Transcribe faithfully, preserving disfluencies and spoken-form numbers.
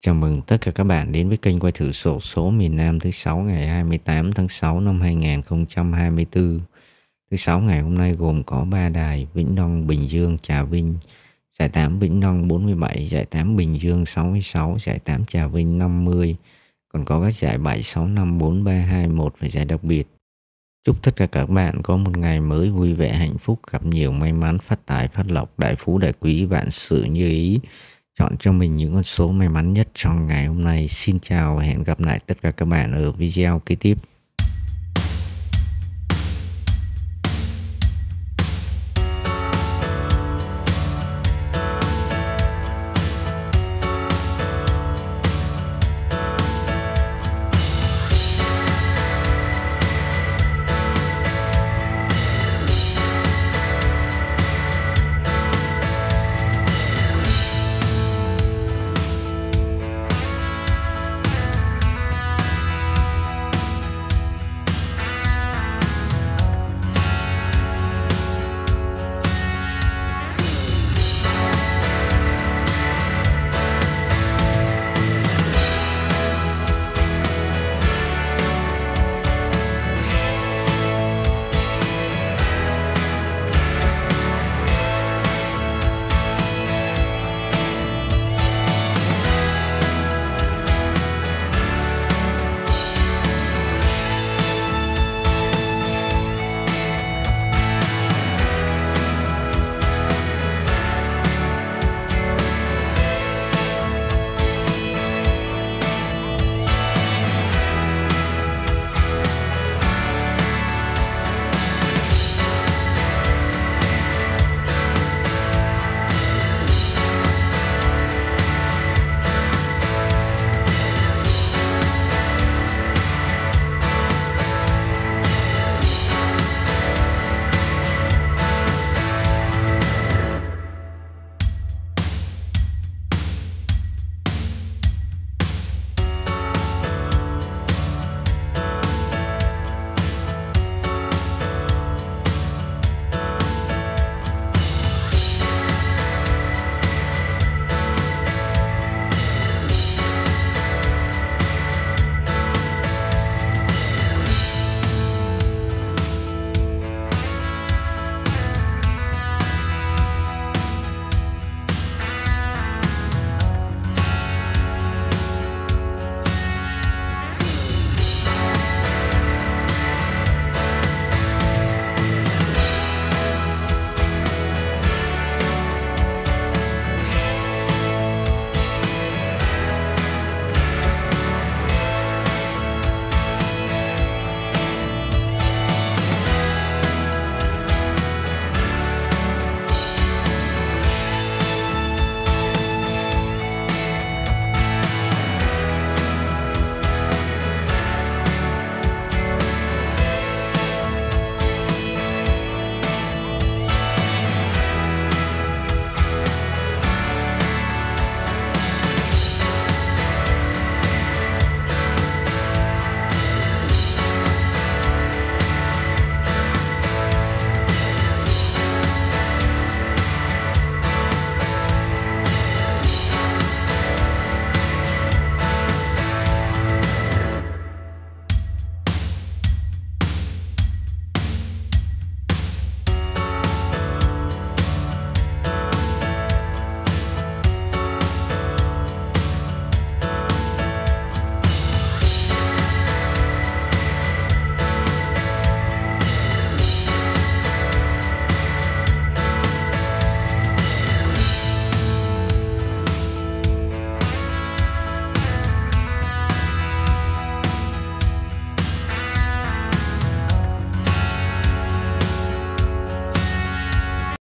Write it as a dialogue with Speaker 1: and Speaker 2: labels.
Speaker 1: Chào mừng tất cả các bạn đến với kênh quay thử xổ số miền Nam thứ sáu ngày hai mươi tám tháng sáu năm hai nghìn không trăm hai mươi tư. Thứ sáu ngày hôm nay gồm có ba đài: Vĩnh Long, Bình Dương, Trà Vinh. Giải tám Vĩnh Long bốn mươi bảy, giải tám Bình Dương sáu mươi sáu, giải tám Trà Vinh năm mươi. Còn có các giải bảy, sáu, năm, bốn, ba, hai, một và giải đặc biệt. Chúc tất cả các bạn có một ngày mới vui vẻ, hạnh phúc, gặp nhiều may mắn, phát tài, phát lộc, đại phú, đại quý, vạn sự như ý. Chọn cho mình những con số may mắn nhất trong ngày hôm nay. Xin chào và hẹn gặp lại tất cả các bạn ở video kế tiếp.